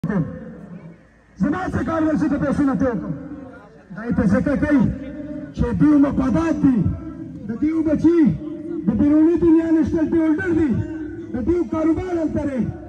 زما څه کار ورشي د پیسو نه ته دا یې په ځکه کوي چې دیو مفادات دي د دیو بچي د بیروني دنیا نشنل ډي هولډر دي د دیو کاروبار هلته دی